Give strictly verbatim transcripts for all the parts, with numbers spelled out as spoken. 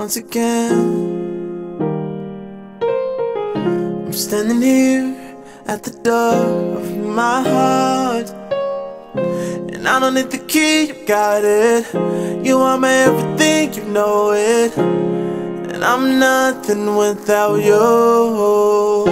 once again. I'm standing here at the door of my heart, and I don't need the key, you got it. You are my everything, you know it, and I'm nothing without you.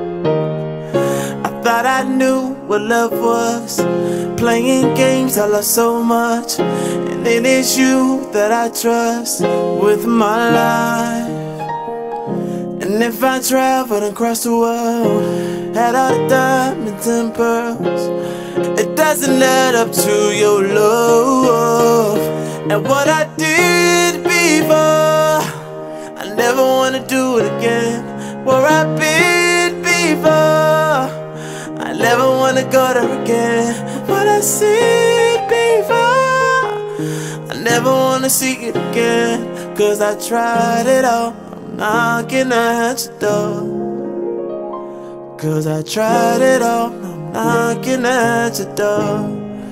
I thought I knew what love was, playing games I love so much, and it is you that I trust with my life. And if I traveled across the world, had all the diamonds and pearls, it doesn't add up to your love. And what I did before, I never wanna do it again. Where I've been before, I never wanna go there again. What I seen before, I never wanna see it again. Cause I tried it all, I'm knocking at your door. Cause I tried it all, I'm knocking at your door.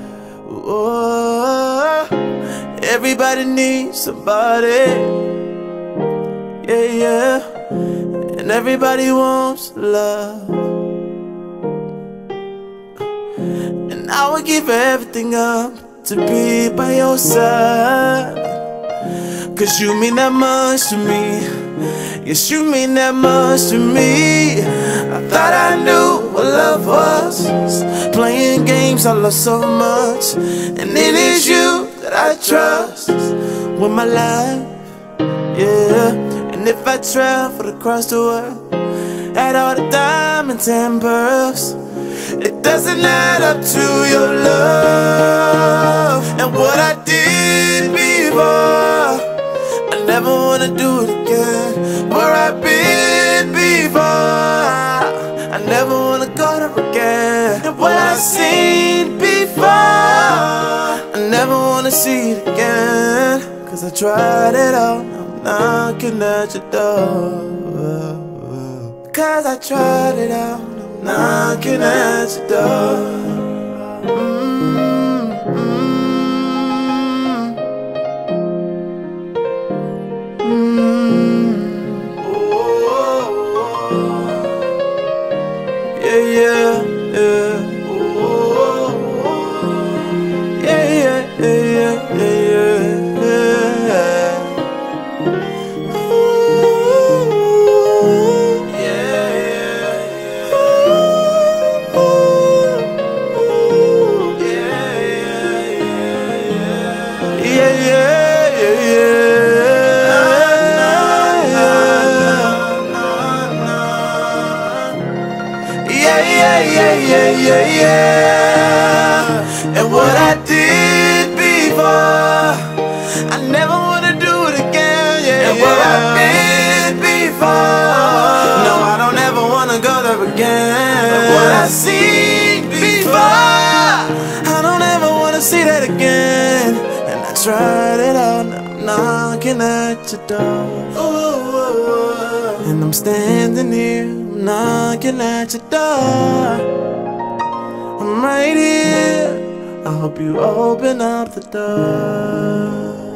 Oh, everybody needs somebody, yeah, yeah. And everybody wants love, and I would give everything up to be by your side. Cause you mean that much to me, yes, you mean that much to me. I thought I knew what love was, playing games I love so much, and it is you that I trust with my life, yeah. And if I traveled across the world, had all the diamonds and pearls, it doesn't add up to your love. And what I did before, I never wanna do it again. Where I've been before, I never wanna go there again. And what I've seen before, I never wanna see it again. Cause I tried it all, I'm knocking at your door. Cause I tried it out, I'm knocking at your door. Mm-hmm. Mm-hmm. Oh, yeah, yeah, yeah. Oh, yeah, yeah, yeah, yeah, yeah, yeah. Yeah, yeah, yeah, yeah. Yeah, yeah, yeah, yeah, yeah, yeah. And what I did before, I never wanna do it again, yeah. And what I've been before, no, I don't ever wanna go there again. And what I've seen before, I don't ever wanna see that again. And I tried it out, now I'm knocking at your door. Ooh, and I'm standing here, I'm knocking at your door. I'm right here, I hope you open up the door.